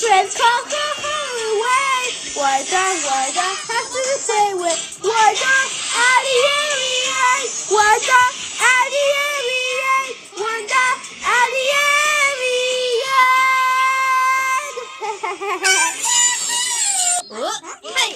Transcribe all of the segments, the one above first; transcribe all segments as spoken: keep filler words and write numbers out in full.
friends call her away. Wanda, Wanda, have to play with. Wanda, out the area. Wanda, out the area. Wanda, out the area. Hey.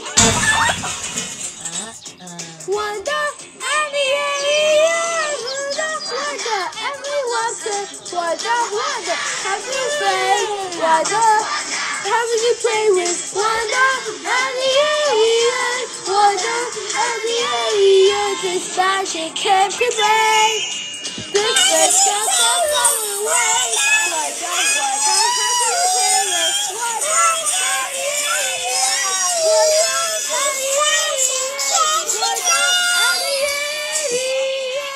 Wanda, out the area. Wanda, Wanda, everyone's good. Wanda, Wanda, have to play. Wanda, have to play with. Wanda, out the area. Wanda, out the area. This magic can't be played. This place can't go away. Wanda, Wanda, have to play with. Wanda, out the area. Wanda, out the area. Wanda, out the area.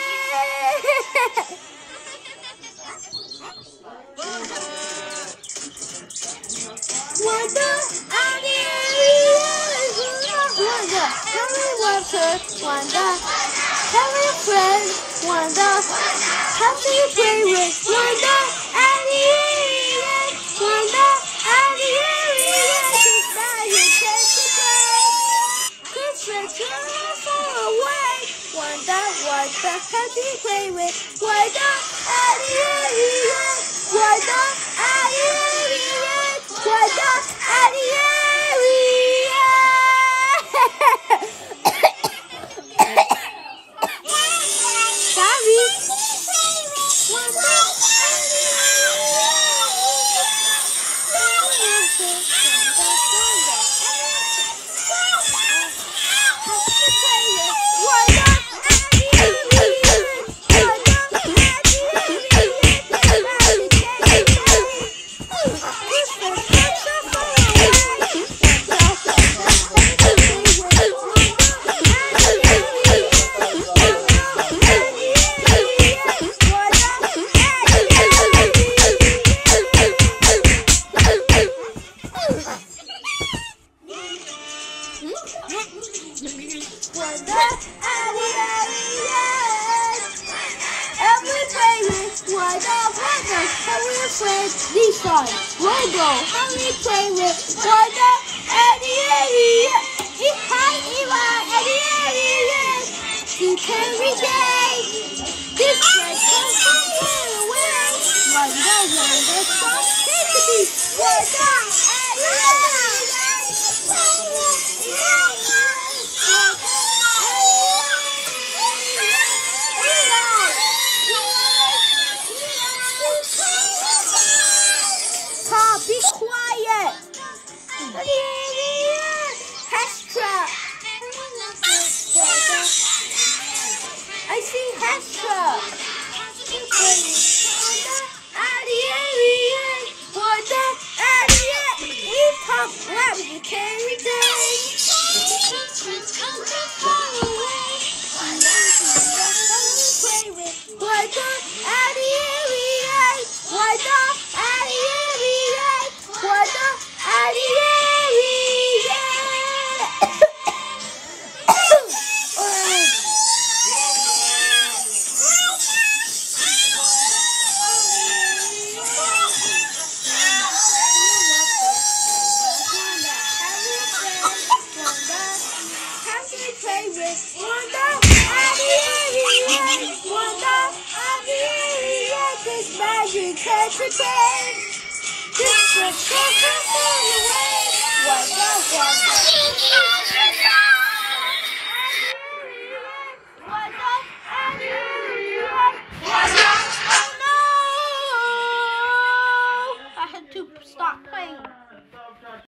Wanda, out the area. Wanda, have a water. Wanda, have a friend. Wanda, have to play with. Wanda, out the area. Wanda, out the area. Cause now you can't play. Cause we're too far away. Wanda, Wanda, have to play with. Wanda, out the area. Wanda, out the area. Wanda, out the area. Sorry. Wanda, out the Wanda, every playlist, Wanda, Wanda, every friend, these songs, logo, how we play with Wanda, and the area, it's high, Eva, and the area, you can regain, this friend comes from far away, Wanda, Wanda, stop, take the beat, Wanda, and the area, be quiet! Hestra! I see Hestra! Wanda, we pop rap, you carry day! Wanda, out the area! Wanda, out the area! Wanda, out the area! Play with Wanda, out the area! Wanda, out the area! This magic can't be played. This just can't come away. Wanda, Wanda, Wanda, out the area! Wanda, oh no! I had to stop playing.